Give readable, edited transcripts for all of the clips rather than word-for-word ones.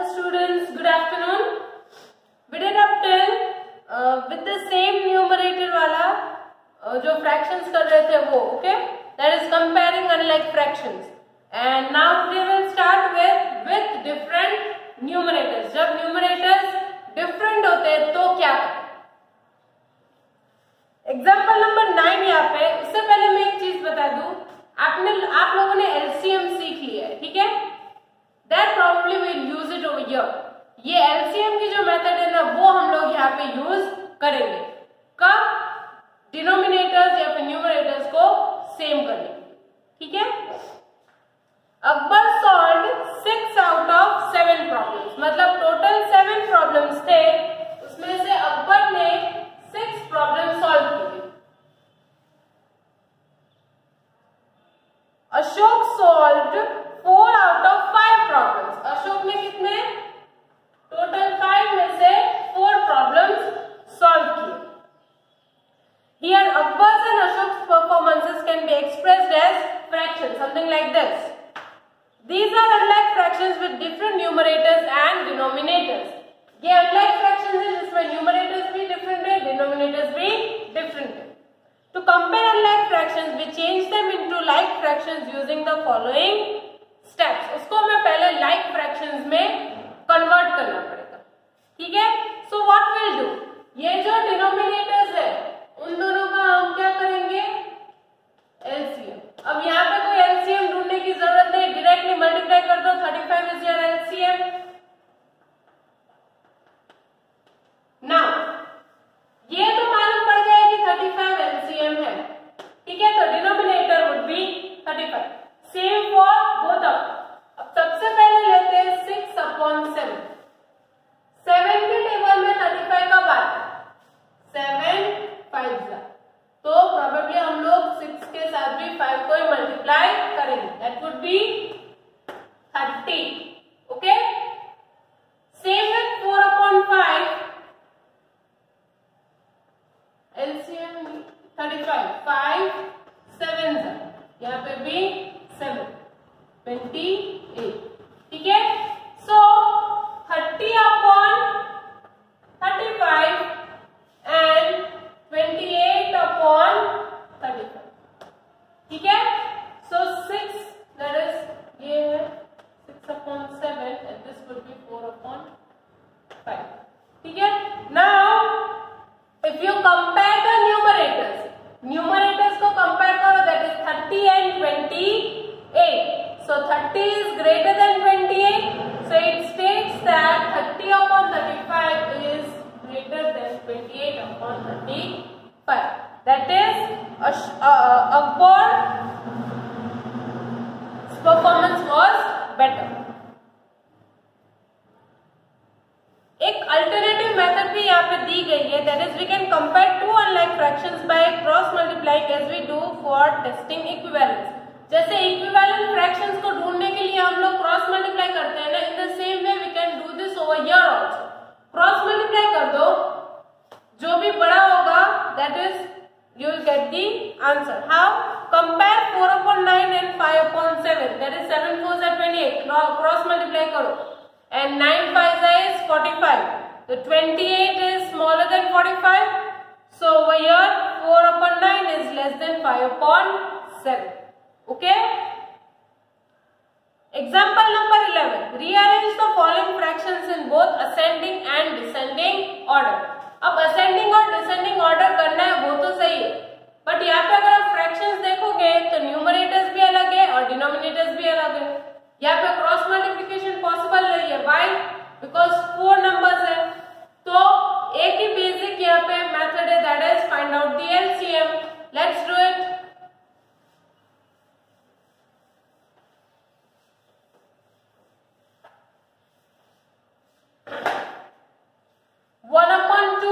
students, good afternoon. We did up till with the same numerator वाला जो fractions कर रहे थे वो, okay? That is comparing unlike fractions. And now we will start with different numerators. जब numerators different होते हैं तो क्या करें? Example number 9 यहाँ पे. उससे पहले मैं एक चीज बता दूं. आप लोगों ने LCM सीख लिया है, ठीक है? That probably will use it over here. ये LCM की जो मेथड है ना वो हम लोग यहाँ पे यूज करेंगे. कब? डिनोमिनेटर्स या फिर न्यूमरेटर्स को सेम करने के लिए, ठीक है? Akbar solved 6 out of 7 problems. मतलब टोटल 7 प्रॉब्लम्स थे, उसमें से अकबर ने 6 प्रॉब्लम सॉल्व की. Ashok solved 4 out of 5 problems. Ashok ने कितने? टोटल 5 में से 4 प्रॉब्लम्स सॉल्व किए. Here Akbar's and Ashok's performances can be expressed as fractions, something like this. These are unlike fractions with different numerators and denominators. ये unlike fractions है जिसमें numerators भी different है, denominators भी different है. To compare unlike fractions, we change them into like fractions using the following steps. उसको हमें पहले like fractions में convert करना पड़ेगा, ठीक है? So what we'll do? ये जो denominators है उन दोनों का हम क्या करेंगे? LCM. अब यहाँ पे कोई LCM ढूंढने की जरूरत नहीं, डायरेक्टली मल्टीप्लाई कर दो. 35 is your LCM. Now ये तो मालूम पड़ गया कि 35 LCM है, ठीक है? तो denominator would be 35. Same for both of. अब सबसे पहले लेते हैं 6 upon 7. 7 के टेबल में 35 कब आता है? 7 5 तो प्रोबेबली हम लोग 6 के साथ भी 5 को ही मल्टीप्लाई करेंगे. That would be 30. Okay, same with 4 upon 5. LCM 35. 5 7 यहाँ पे भी 7 28. ठीक है? So 30 upon 35 and 28 upon 35. ठीक है? So 6 that is ये है 6 upon 7 and this would be 4 upon 5. ठीक है? Now if you compare the numerators को compare करो, that is 30 and 28. So 30 is greater than 28. So it states that 30 upon 35 is greater than 28 upon 35. That is Akbar's performance was better. एक alternative method भी यहाँ पे दी गई है. That is we can compare two unlike fractions by cross multiplying as we do for testing equivalence. जैसे equivalent fractions को ढूंढने के लिए हम लोग क्रॉस मल्टीप्लाई करते हैं ना, in the same way we can do this over here also. Cross multiply कर दो, जो भी बड़ा होगा that is you will get the answer. How? Compare 4 upon 9 and 5 upon 7. That is 7 4 is 28. Cross multiply करो and 9 5 is 45. The 28 is smaller than 45. So over here 4 upon 9 is less than 5 upon 7. Okay? Example number 11. Rearrange the following fractions in both ascending and descending order. अब ascending और descending order करना है वो तो सही है, but यहाँ पे अगर आप fractions देखोगे तो न्यूमरेटर्स भी अलग है और डिनोमिनेटर्स भी अलग है. यहाँ पे क्रॉस मल्टीप्लिकेशन पॉसिबल नहीं है. Why? Because 4 numbers है. तो एक ही बेसिक यहाँ पे मेथड है, that is find out the LCM. Let's do it. 1 upon 2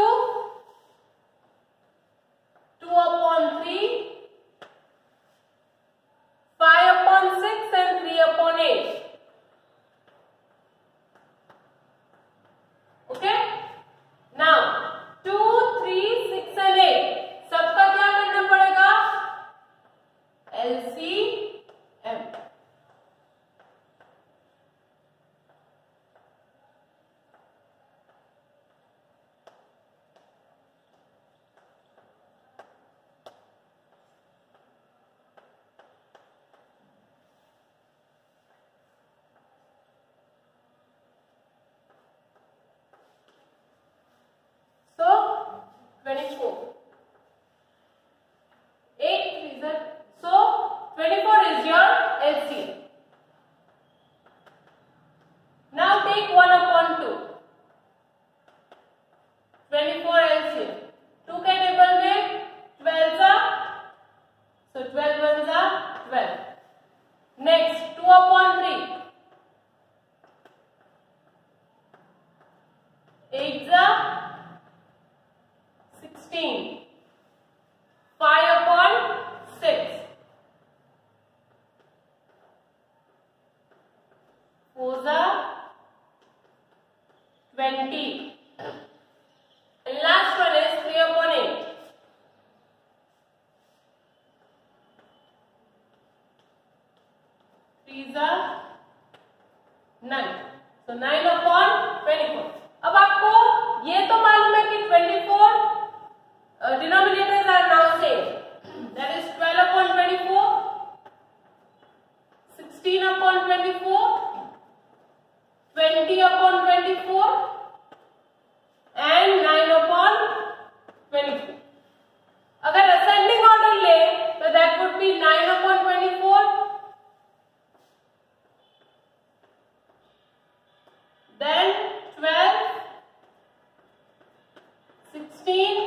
16. 5 upon 6. 4s are 20. And last one is 3 upon 8. 3s are 9. So 9 upon 24. अब आपको ये तो मालूम है कि 24 denominators are now same. That is 12 upon 24, 16 upon 24, 20 upon 24, and 9 upon 24. अगर ascending order ले तो that would be 9 upon 24, then 12, 16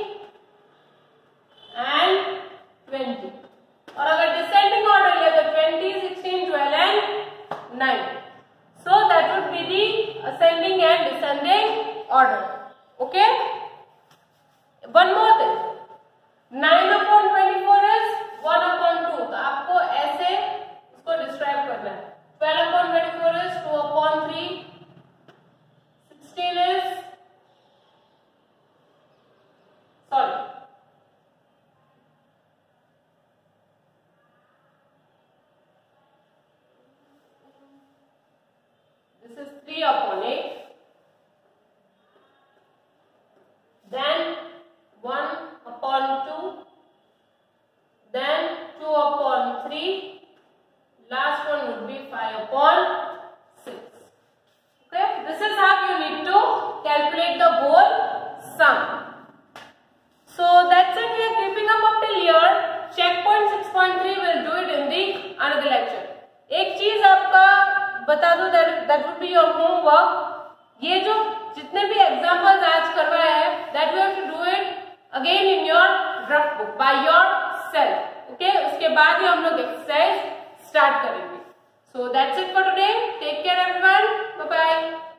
and 20. और अगर descending order ले तो 20, 16, 12 and 9. So that would be the ascending and descending order. Okay? One more thing. 9 upon 24 is 1 upon 2. तो आपको ऐसे उसको describe करना है. 12 upon 24 is 2 upon 3. 16 is this is 3 upon 8. Then 1 upon 2. Then 2 upon 3. Last one would be 5 upon 6. Okay, this is how you need to calculate the whole sum. So that's it. We are keeping up till here. Checkpoint 6.3 will do it in the another lecture. एक चीज आपका बता दो, that would be your homework. ये जो जितने भी examples आज करवाए हैं, that you have to do it again in your rough book by yourself. Okay, उसके बाद ही हम लोग एक्सरसाइज स्टार्ट करेंगे. So that's it for today. Take care everyone. Bye bye.